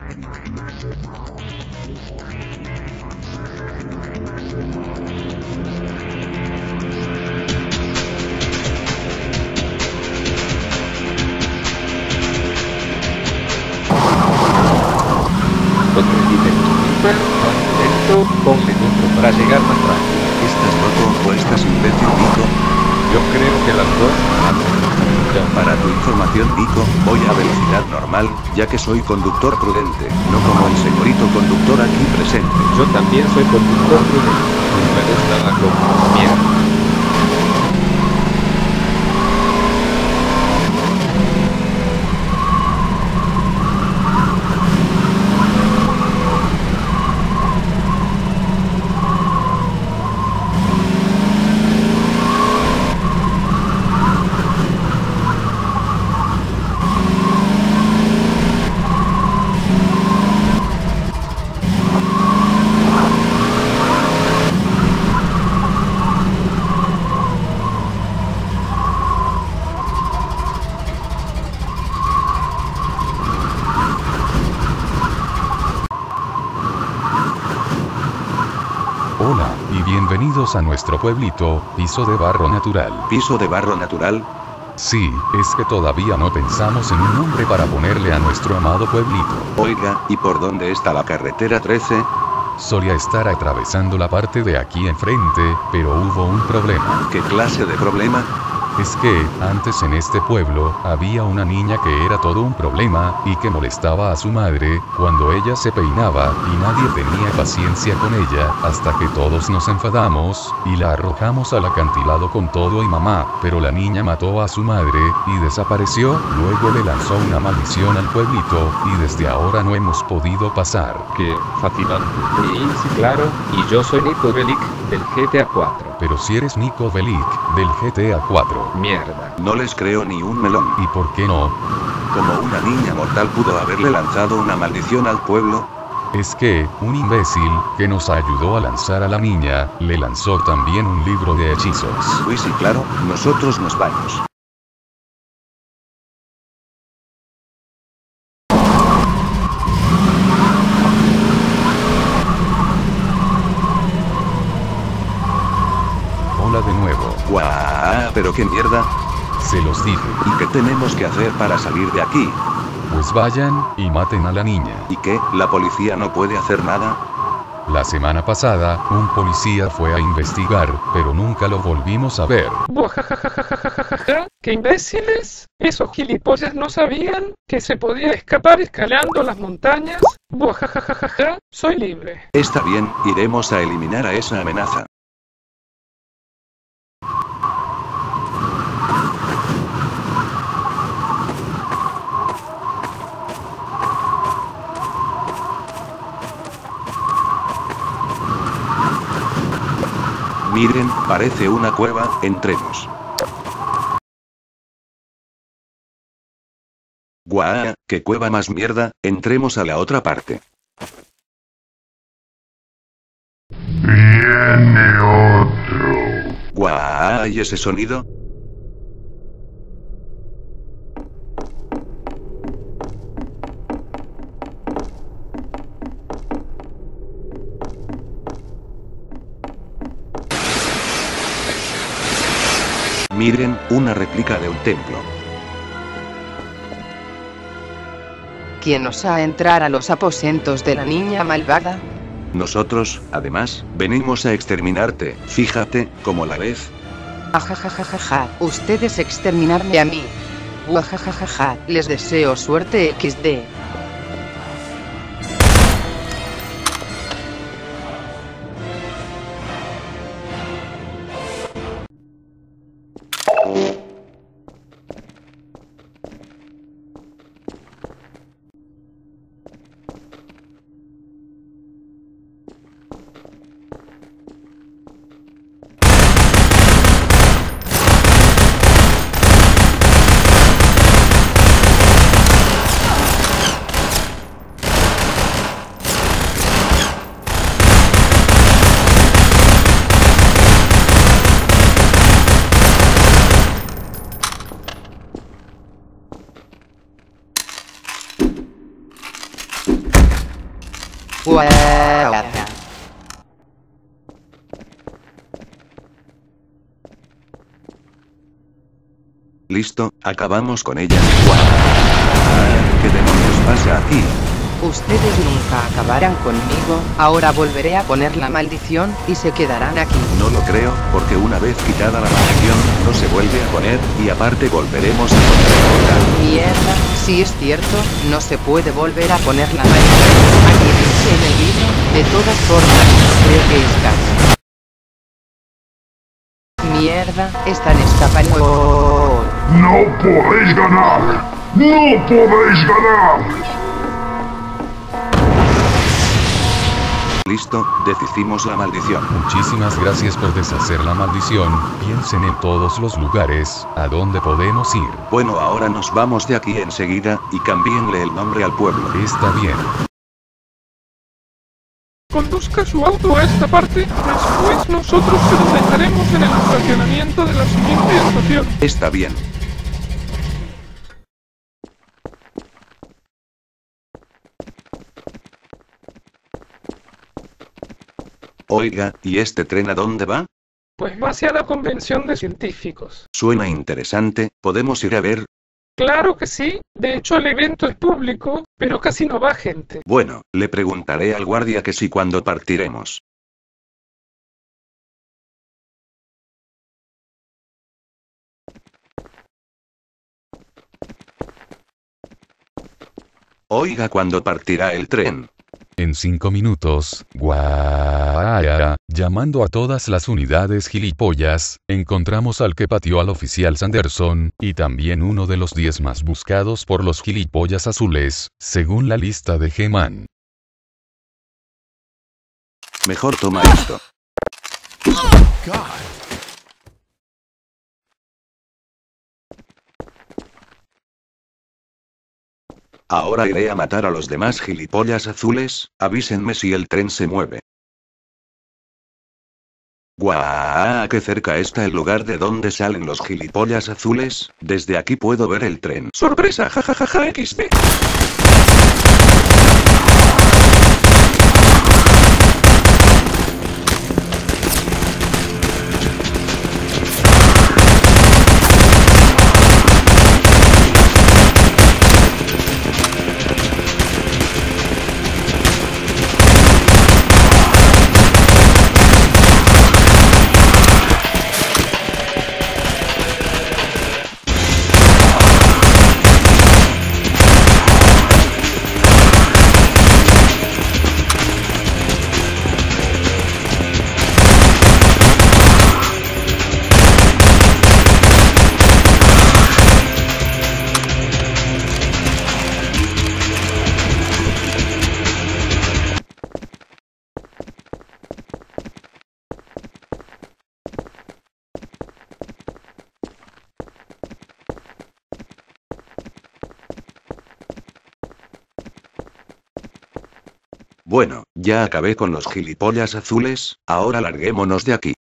Lento, ponle neutro para llegar más rápido. ¿Estás loco o estás imbécil, Nico? Yo creo que las dos. Para tu información, Nico, voy a velocidad normal, ya que soy conductor prudente, no como el señorito conductor aquí presente. Yo también soy conductor prudente. No me gusta la loca. Mierda. Hola, y bienvenidos a nuestro pueblito, Piso de Barro Natural. ¿Piso de barro natural? Sí, es que todavía no pensamos en un nombre para ponerle a nuestro amado pueblito. Oiga, ¿y por dónde está la carretera 13? Solía estar atravesando la parte de aquí enfrente, pero hubo un problema. ¿Qué clase de problema? Es que, antes en este pueblo, había una niña que era todo un problema, y que molestaba a su madre, cuando ella se peinaba, y nadie tenía paciencia con ella, hasta que todos nos enfadamos, y la arrojamos al acantilado con todo y mamá, pero la niña mató a su madre, y desapareció, luego le lanzó una maldición al pueblito, y desde ahora no hemos podido pasar. Qué fascinante. Sí, claro. Y yo soy Nico Bellic, del GTA 4. Pero si eres Nico Bellic, del GTA 4. Mierda. No les creo ni un melón. ¿Y por qué no? Como una niña mortal pudo haberle lanzado una maldición al pueblo. Es que, un imbécil, que nos ayudó a lanzar a la niña, le lanzó también un libro de hechizos. Uy, sí, claro, nosotros nos vamos. Hola de nuevo. ¡Guau! ¿Pero qué mierda? Se los dije. ¿Y qué tenemos que hacer para salir de aquí? Pues vayan, y maten a la niña. ¿Y qué? ¿La policía no puede hacer nada? La semana pasada, un policía fue a investigar, pero nunca lo volvimos a ver. Buajajajajajaja, ¡qué imbéciles! Esos gilipollas no sabían que se podía escapar escalando las montañas. Buajajajajaja, soy libre. Está bien, iremos a eliminar a esa amenaza. Miren, parece una cueva, entremos. ¡Guau! ¡Qué cueva más mierda! Entremos a la otra parte. Viene otro. ¡Guau! ¿Y ese sonido? Miren, una réplica de un templo. ¿Quién osa entrar a los aposentos de la niña malvada? Nosotros, además, venimos a exterminarte, fíjate, ¿cómo la ves? Ajajajaja, ustedes exterminarme a mí. Uajajajaja, les deseo suerte XD. Guau. Listo, acabamos con ella. ¡Guau! ¿Qué demonios pasa aquí? Ustedes nunca acabarán conmigo, ahora volveré a poner la maldición, y se quedarán aquí. No lo creo, porque una vez quitada la maldición, no se vuelve a poner, y aparte volveremos a poner otra. Mierda, si es cierto, no se puede volver a poner la maldición. Aquí dice en el libro, de todas formas, creo que es caso. Mierda, están escapando. ¡No podéis ganar! ¡No podéis ganar! Listo, deshicimos la maldición. Muchísimas gracias por deshacer la maldición. Piensen en todos los lugares a donde podemos ir. Bueno, ahora nos vamos de aquí enseguida, y cámbienle el nombre al pueblo. Está bien. Conduzca su auto a esta parte, después nosotros se lo dejaremos en el estacionamiento de la siguiente estación. Está bien. Oiga, ¿y este tren a dónde va? Pues va hacia la convención de científicos. Suena interesante, ¿podemos ir a ver? Claro que sí, de hecho el evento es público, pero casi no va gente. Bueno, le preguntaré al guardia que sí cuando partiremos. Oiga, ¿cuándo partirá el tren? En 5 minutos, guaya, llamando a todas las unidades gilipollas, encontramos al que pateó al oficial Sanderson, y también uno de los 10 más buscados por los gilipollas azules, según la lista de G-Man. Mejor toma esto. Ahora iré a matar a los demás gilipollas azules, avísenme si el tren se mueve. ¡Guau! ¡Qué cerca está el lugar de donde salen los gilipollas azules! Desde aquí puedo ver el tren. ¡Sorpresa! ¡Jajajaja! XD. Bueno, ya acabé con los gilipollas azules, ahora larguémonos de aquí.